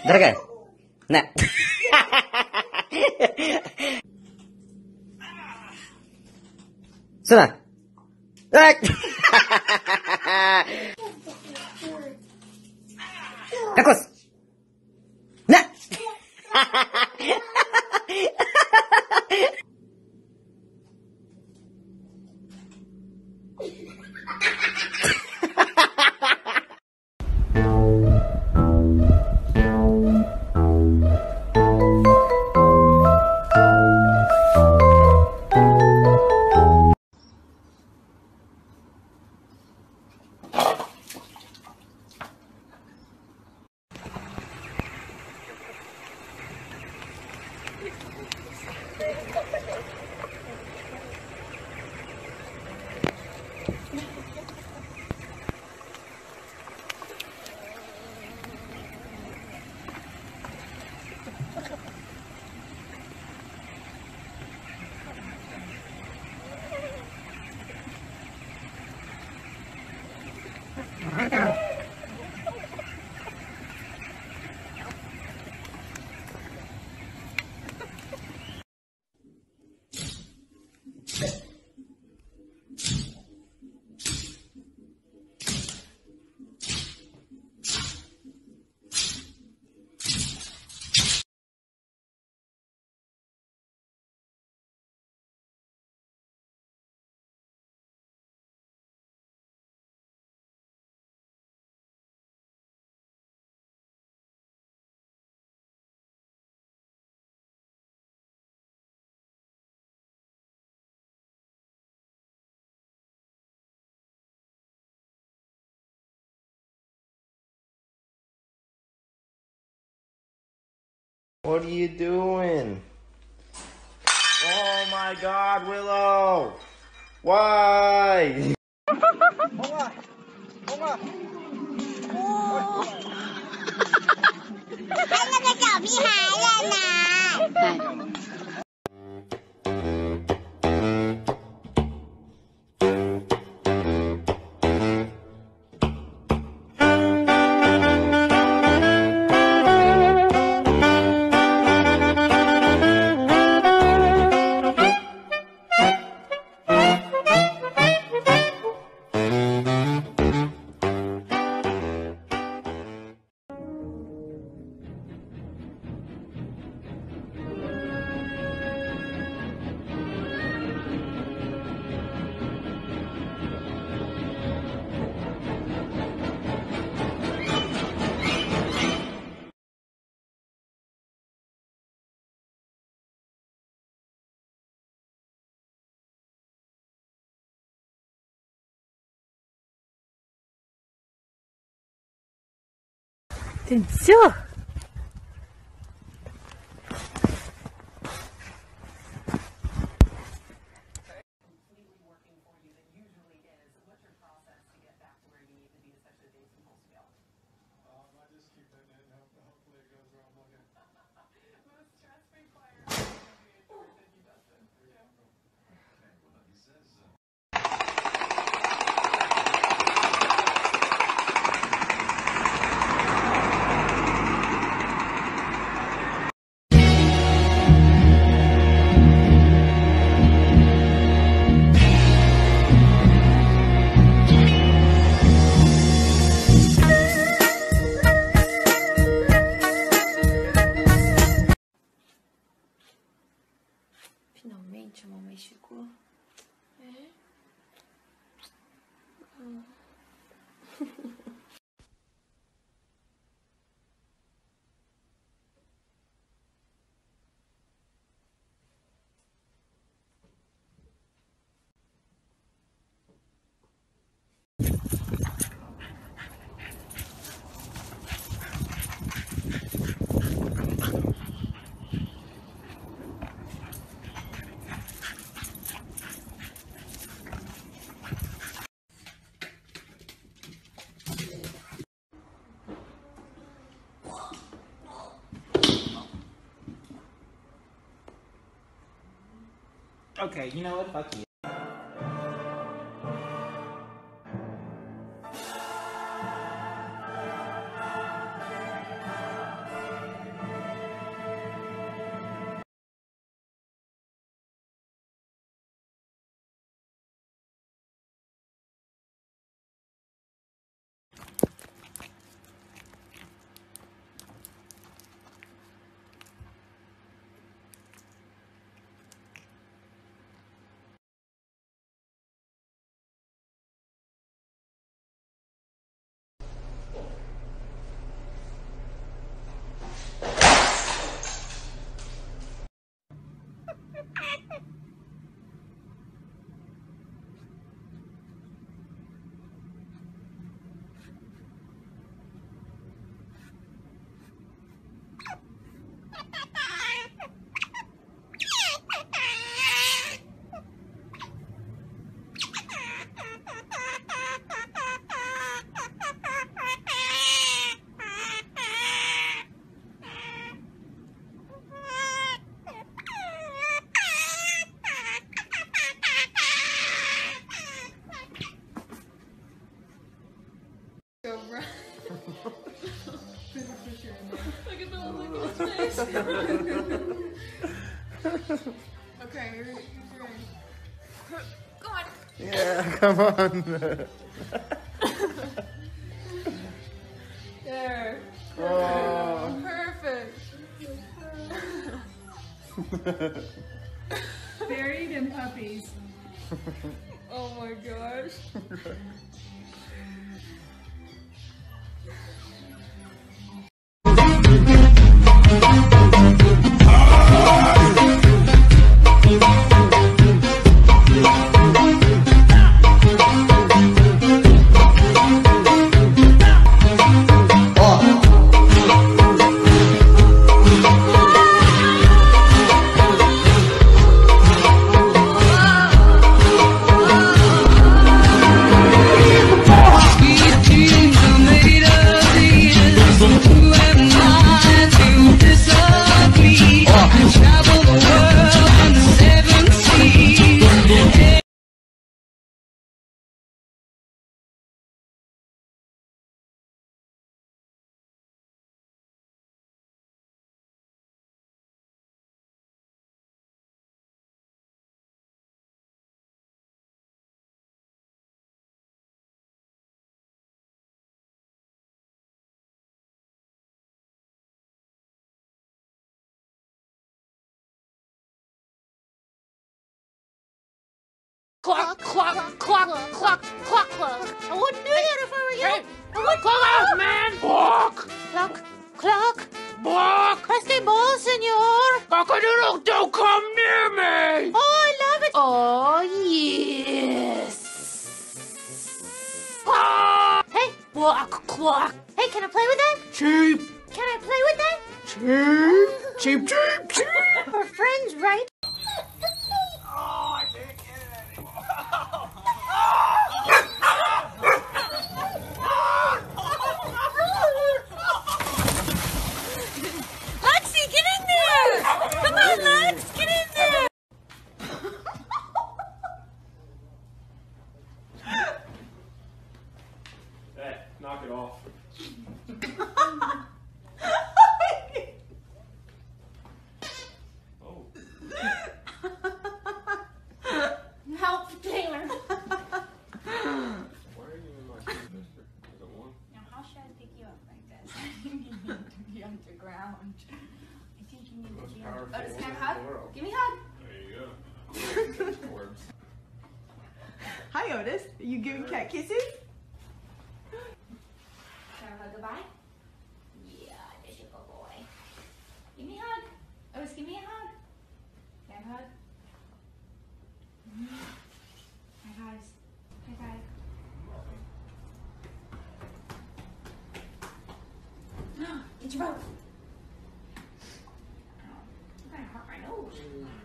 Дорогая, на. Сына. Кокос. На. What are you doing? Oh my God, Willow! Why? 真笑。 Finalmente a mamãe chegou. É? Okay, you know what? Fuck you. Go run. Look at the look on his face. Okay, you're doing. Go on. Yeah, come on. There. Oh. Perfect. Buried in puppies. Oh my gosh. Clock, clock, clock, clock, clock, clock. I wouldn't do that if I were you. I wouldn't. Clock out, man! Walk! Clock, clock. Walk! Este ball, senor. Cock-a-doodle, don't come near me! Oh, I love it. Oh, yes. Ah! Hey, walk, clock. Hey, can I play with that? Cheap! Can I play with that? Cheap, cheap, cheap, cheap! We're friends, right? Oh, I can't get it anymore. Lexi, get in there! Come on, Lex, get in there! Hey, knock it off. Oh. Help, Taylor. Why are you in my shoe, mister? Is it warm? Now, how should I pick you up like this? I think you need to be underground. I think you need to be Powerful underground. Oh, just woman can I in hug? the world. Give me a hug. There you go. Words. Hi, Otis. Are you giving cat kisses? Can I hug goodbye? Yeah, there's your good boy. Give me a hug. Otis, give me a hug. Can I hug? Hi, guys. Hi, guys. Get your boat. I'm gonna hurt my nose.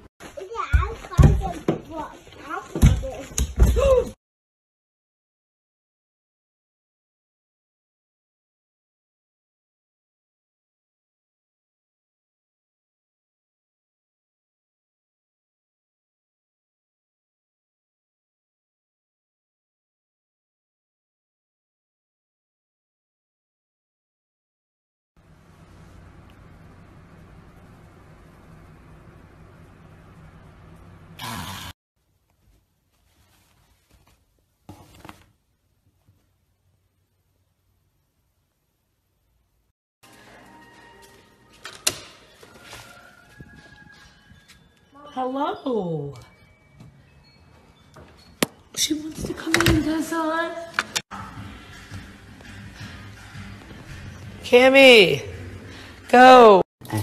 Hello. She wants to come in, Tessa. Cammy, go.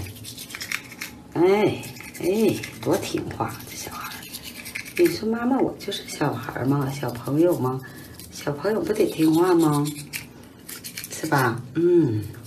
哎，多听话，这小孩。你说妈妈，我就是小孩吗？小朋友吗？小朋友不得听话吗？是吧？嗯。